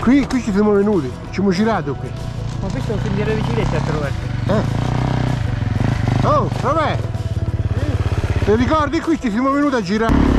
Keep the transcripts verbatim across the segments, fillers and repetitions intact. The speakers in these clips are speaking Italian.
Qui, qui ci siamo venuti, ci siamo girato qui. Ma questo è un sentiero di bicicletta attraverso. Eh? Oh, vabbè! Ti ricordi qui ci siamo venuti a girare?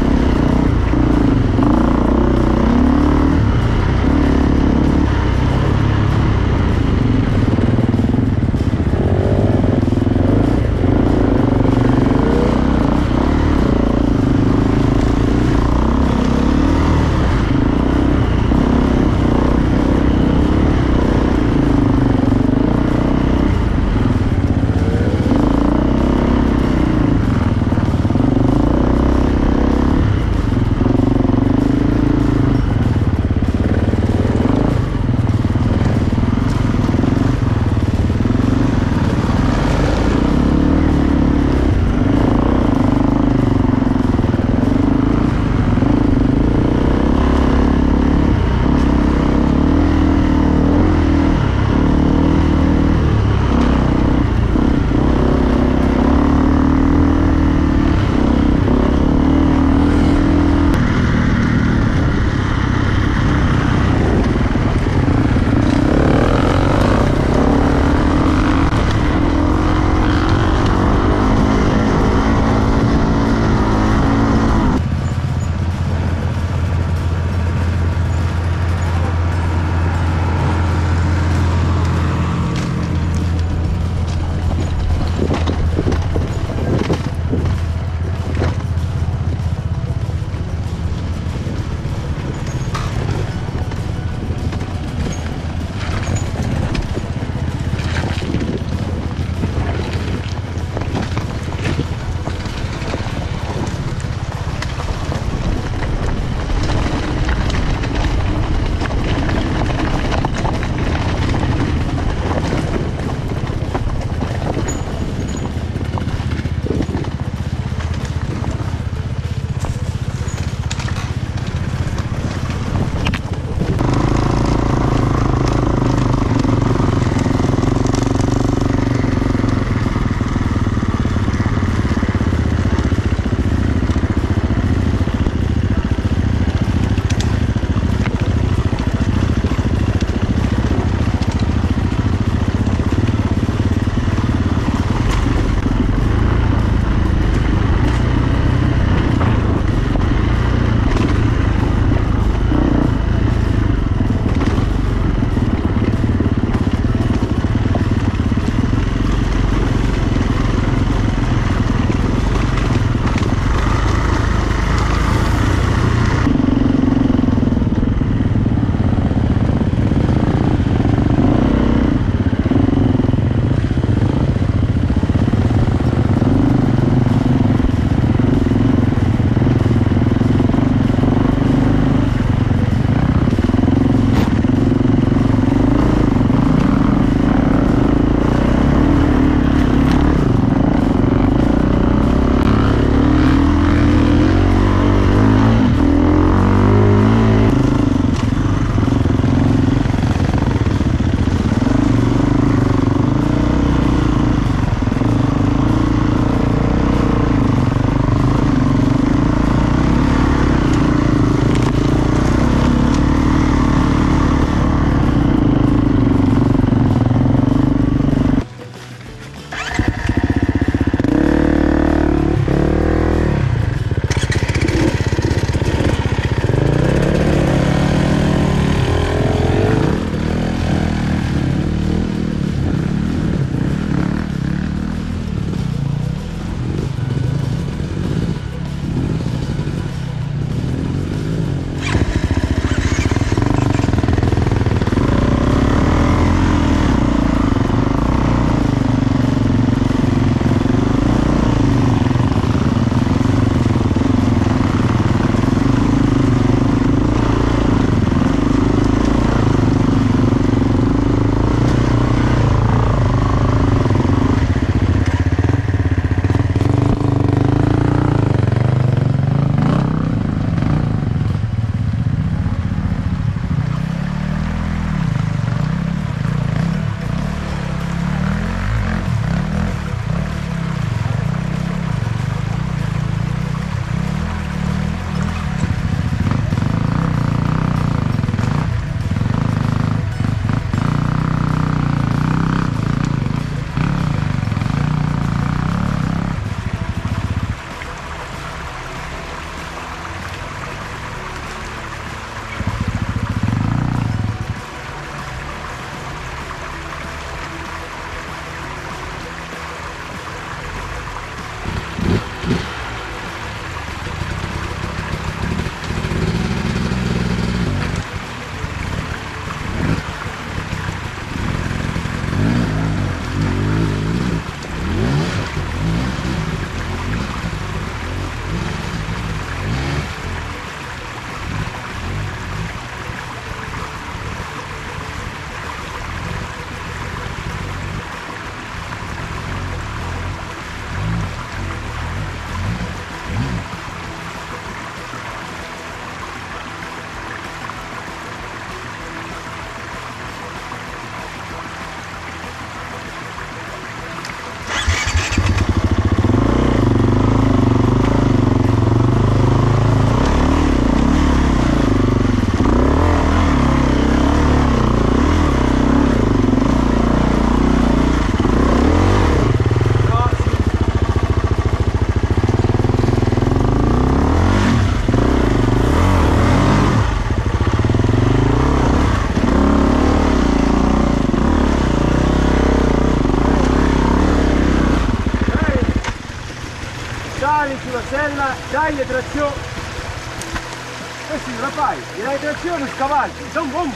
Allora dai le trazioni. Questo lo fai, gli dai trazione, scavalchi, zoom boom.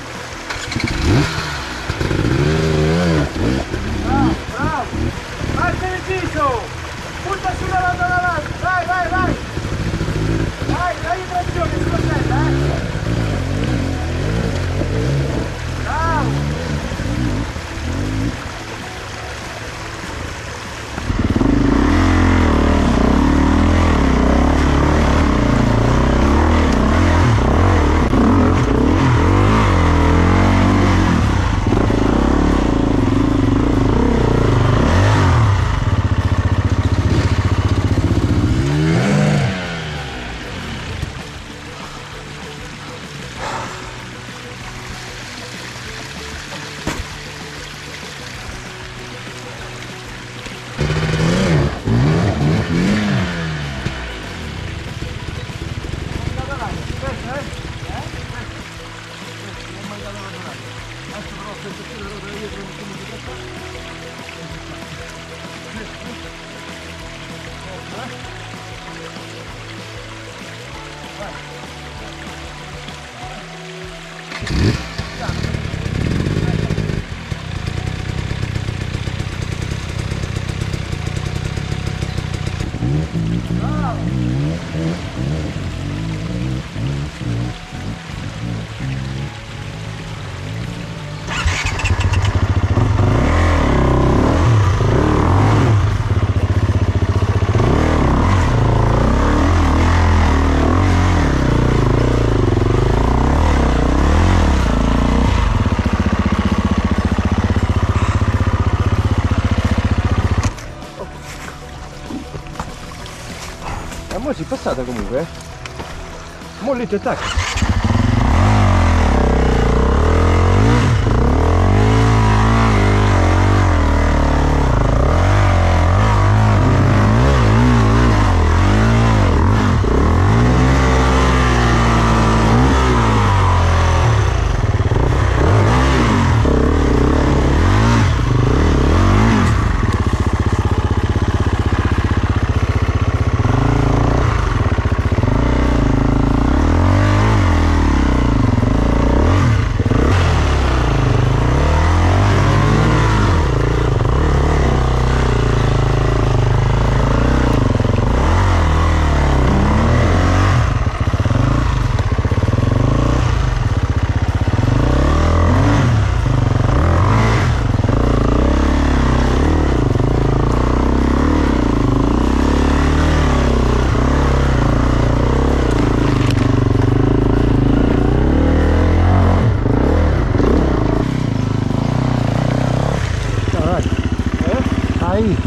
Bravo, bravo. Parte il viso. Punta sulla landa davanti. Vai, vai, vai. Vai, dai trazione sulla sella, eh. Bravo. Mo' si è passata comunque, eh? Mo' lì ti attacca. Ahí.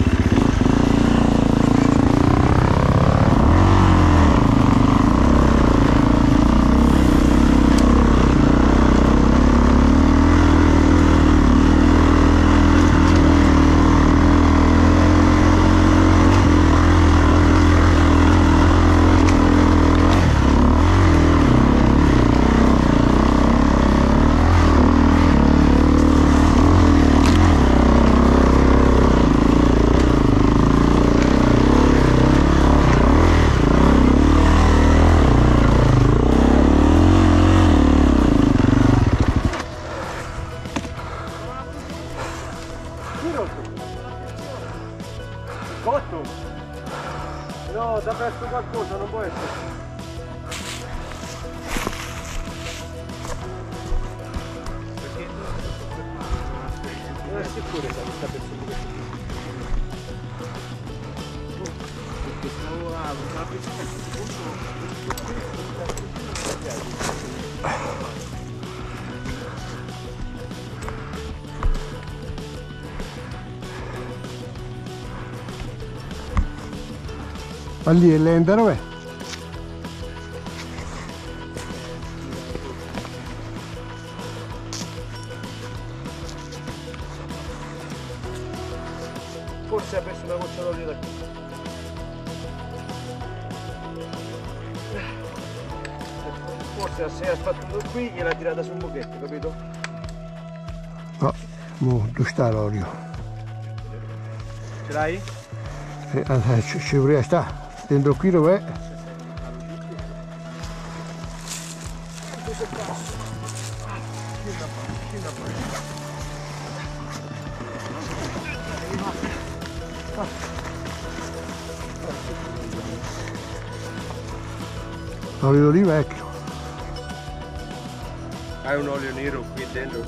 Cotto? No, ti ha perso qualcosa, non può essere. Perché non è sicuro che sta pensando questo. Perché stavo a una Ma lì è lenta, dov'è? Forse ha preso una goccia d'olio da qui. Forse se ha sbattuto qui gliel'ha tirata su un pochetto, capito? No, mo, dove sta l'olio? Ce l'hai? Eh, ci, ci vorrei sta. Dentro qui dov'è? Olio di vecchio. Hai un olio nero qui dentro?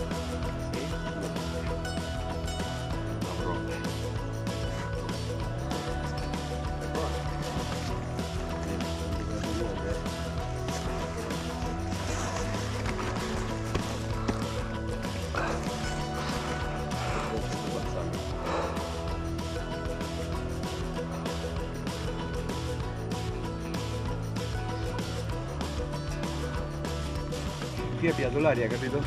Qui è piato l'aria, capito?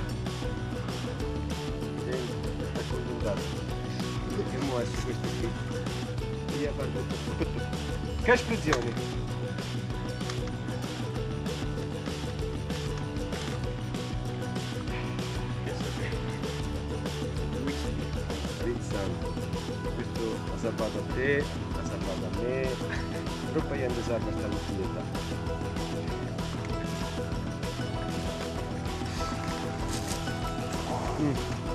È condensato. E mo' è su questo qui. Via, guarda. Che esplosione! Rizzando. Questo ha salvato a te, ha salvato a me. Troppa gente salva sta lucidità. Mm.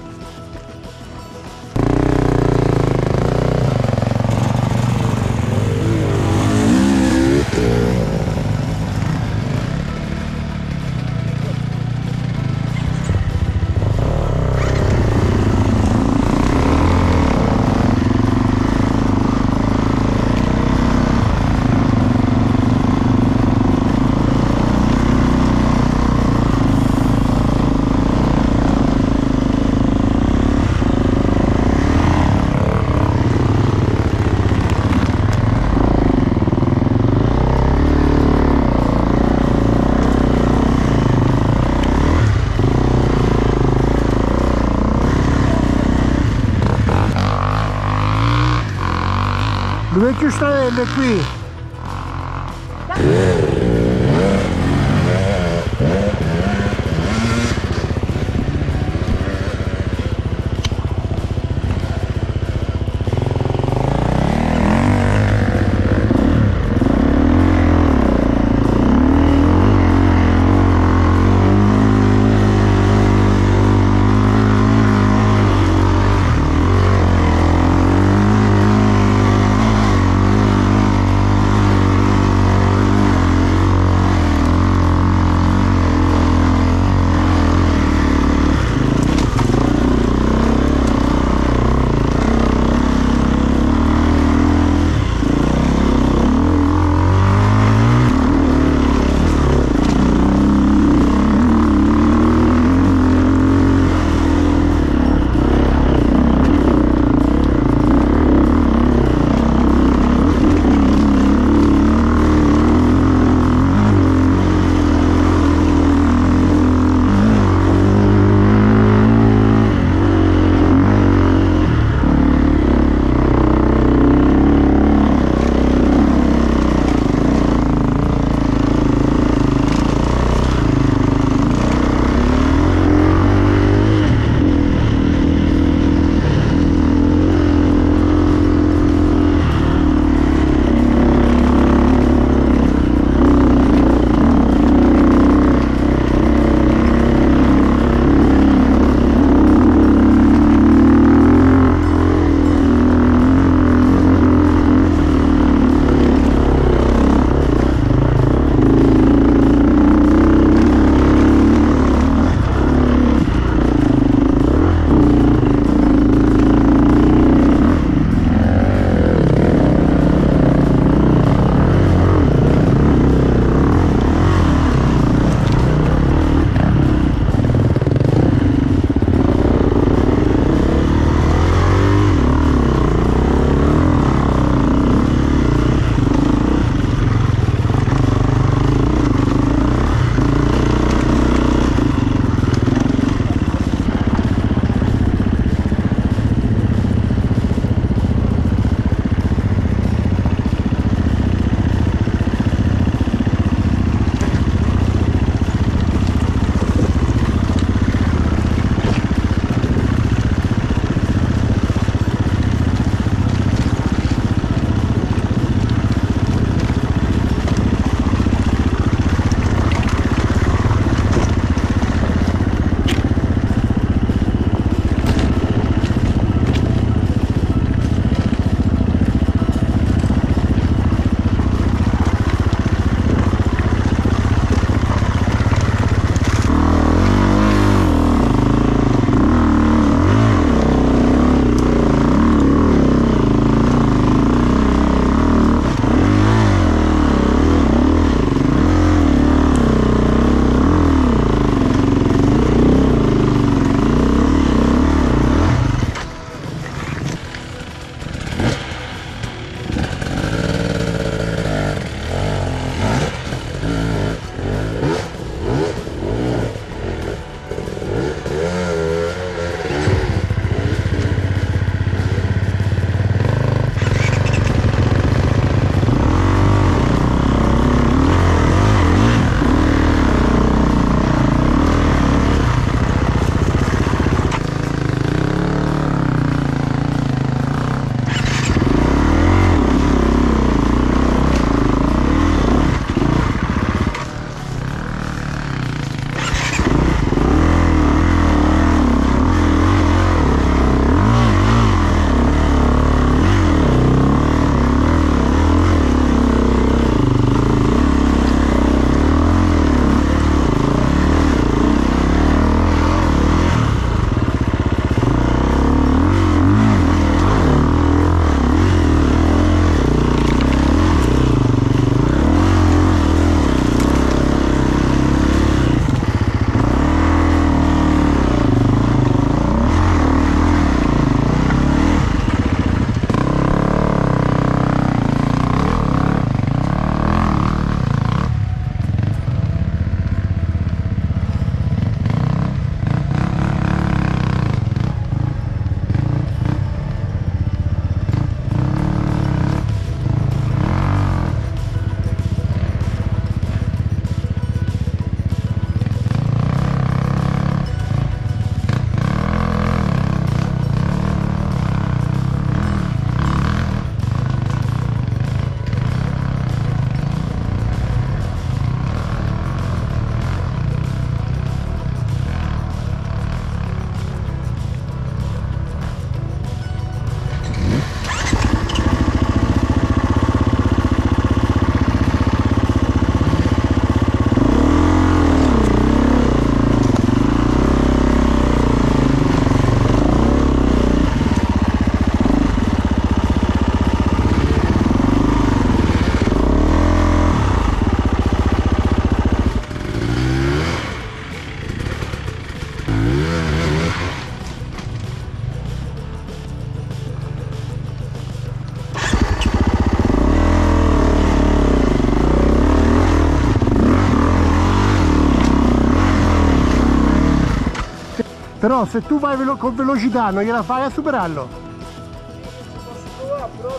Dove che stelle qui? Però se tu vai velo con velocità non gliela fai a superarlo. Posso provare, però...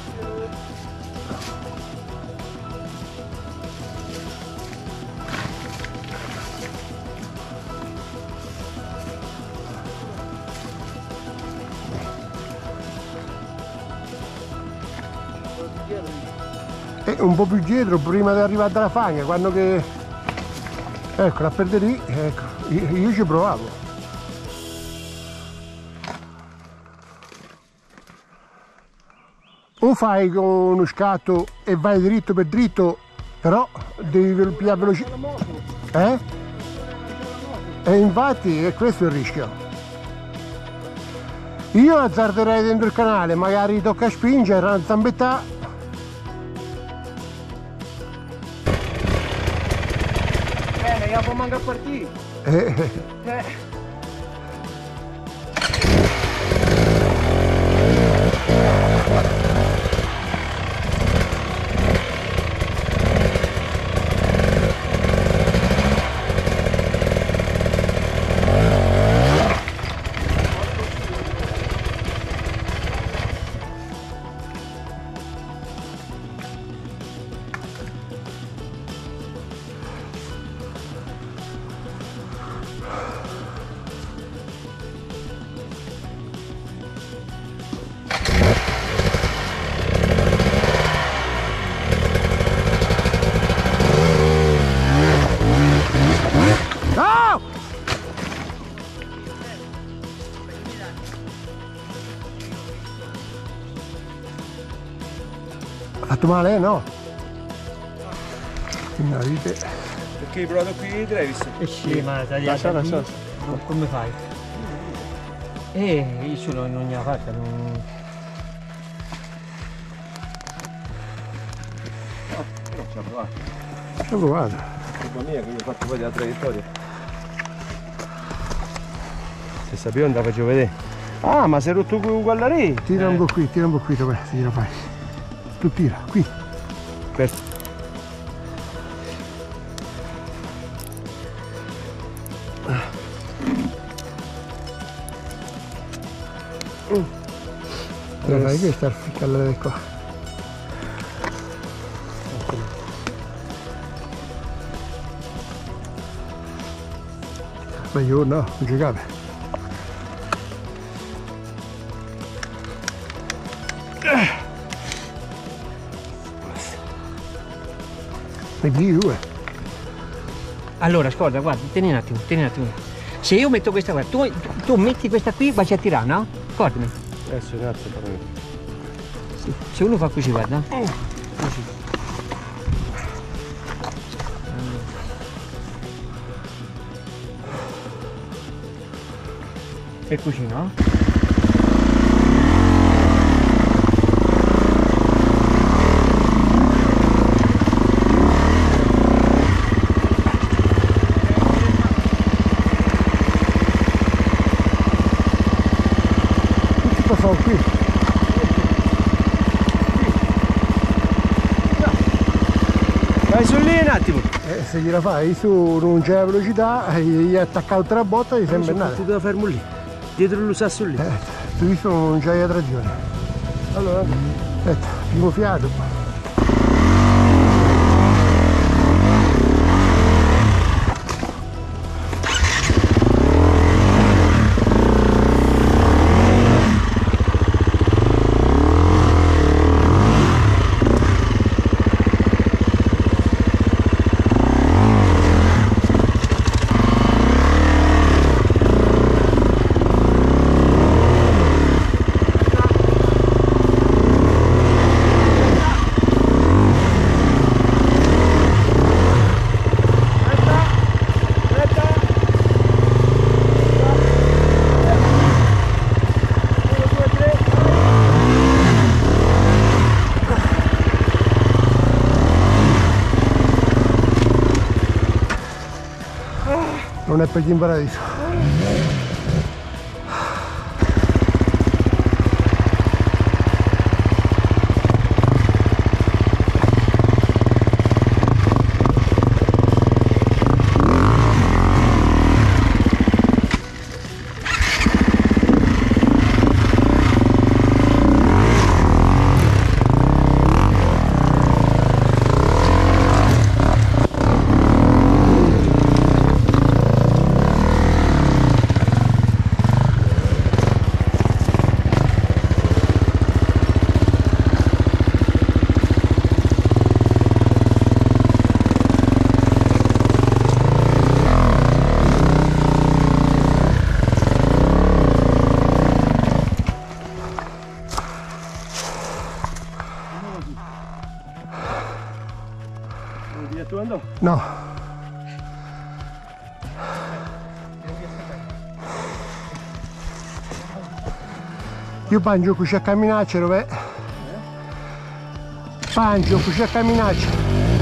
E un po' più dietro prima di arrivare dalla fagna, quando che... Ecco, a perdere lì, ecco, io, io ci provavo. O fai con uno scatto e vai dritto per dritto, però devi pigliare velocità. Eh? E infatti è questo il rischio. Io azzarderei dentro il canale, magari tocca spingere, una zambetta. Bene, io può mancare a partire. Eh. Eh. Ha fatto male, eh? No? No, dite... Perché hai provato qui i Travis? Eh sì, ma tagliata Lascia, qui, lascia. no, come fai? Eh, io ce l'ho in ogni parte, non... No, non ci ha provato. Ci ho provato. Colpa mia che io ho fatto poi della traiettoria. Se sapevo non la facevo vedere. Ah, ma sei rotto uguale a lì? Tira Eh. un po' qui, tira un po' qui, dov'è? Se glielo fai. Tu tira, qui. Per... Allora fai questa, ficcarla di qua. Ma io no, non ci cape. E di due. Allora, ascolta, guarda, tieni un attimo, tieni un attimo. Se io metto questa qua, tu, tu metti questa qui, vai a tirare, no? Guardami. Adesso grazie per me. Se uno fa così, guarda. Così. E così, no? Tutto fa qui. Vai su lì un attimo. Eh, se gliela fai su non c'è la velocità, gli attacca altra botta e gli sembra nada. Ti devo fermo lì. Dietro lo sasso lì. Eh, tu visto non c'hai la trazione. Allora. Aspetta, primo fiato. Non è per gli in paradiso. No. Io pangio qui a camminarci, dove? Pangio qui a camminarci.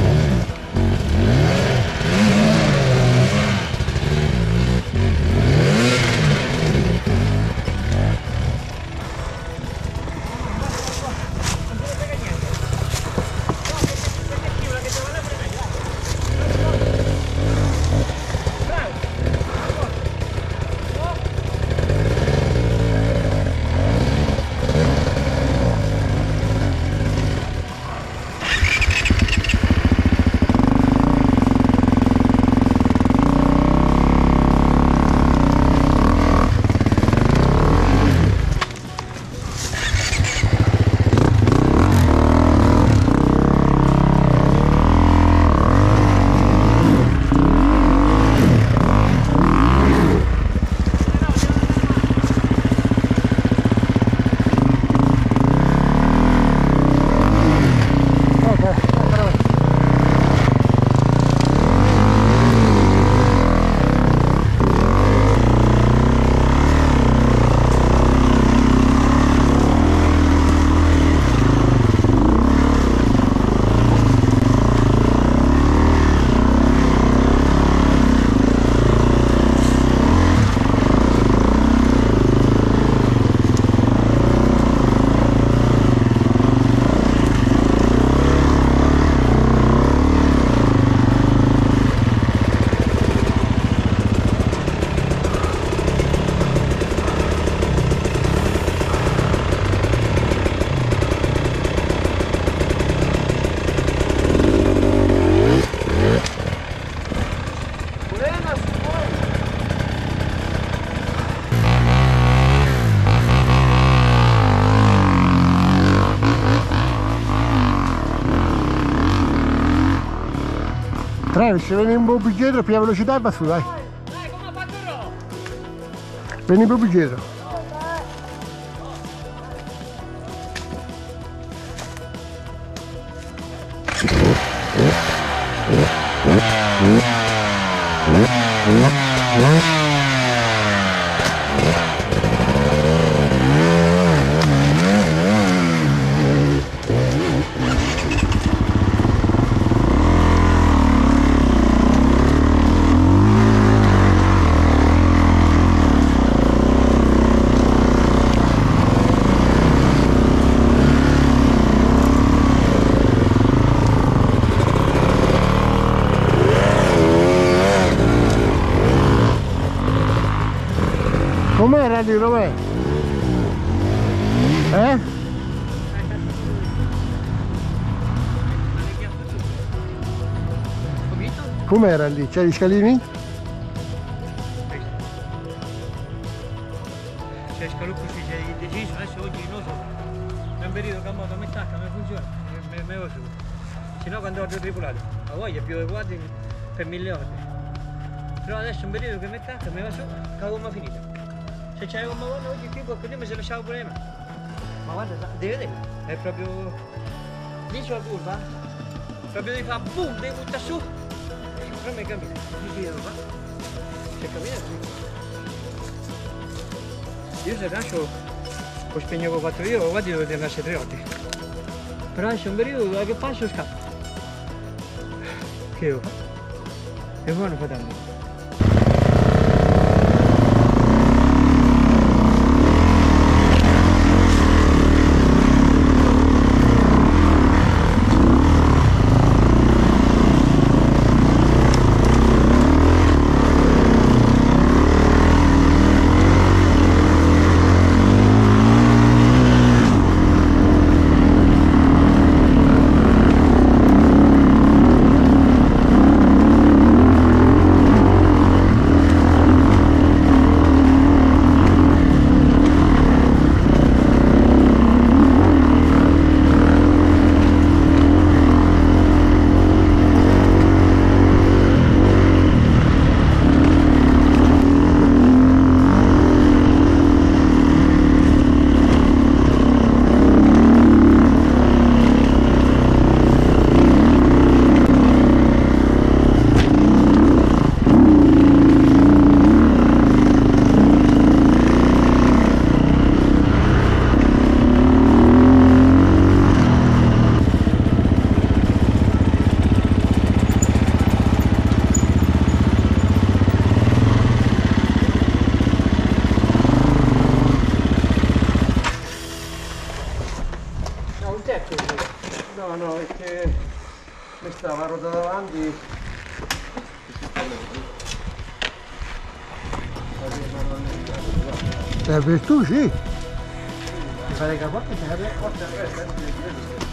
Travis, vieni un po' più dietro, più velocità e va su, dai. Dai, come ha fatto il ro? Vieni un po' più dietro. Com'era lì, Romè? Eh? Com'era lì? C'è gli scalini? C'è scaluppo, c'è deciso, adesso oggi non so. È un periodo che a moto mi stacca, mi funziona, mi, mi, mi su. Se no quando ho tripolato, la voglia più quadri per miliardi. Però adesso è un periodo che mi stacca, mi va su, la gomma finita. Se c'è una gomma oggi qui qualcuno mi se lasciavo pure me. Ma guarda, devi vedere, è proprio lì c'ho la curva, proprio devi fare boom, devi buttare su. Però mi cammina, mi devo fare. Se cammina sì. Io se lascio lo spegno quattro io, guardi devo lasciare tre volte. Però adesso è un periodo che passo e scappo. Che devo fare? E poi non fa tanto. questa la ruota davanti. Eh, per tu sì. Ti fai le capote e ti fai le porte.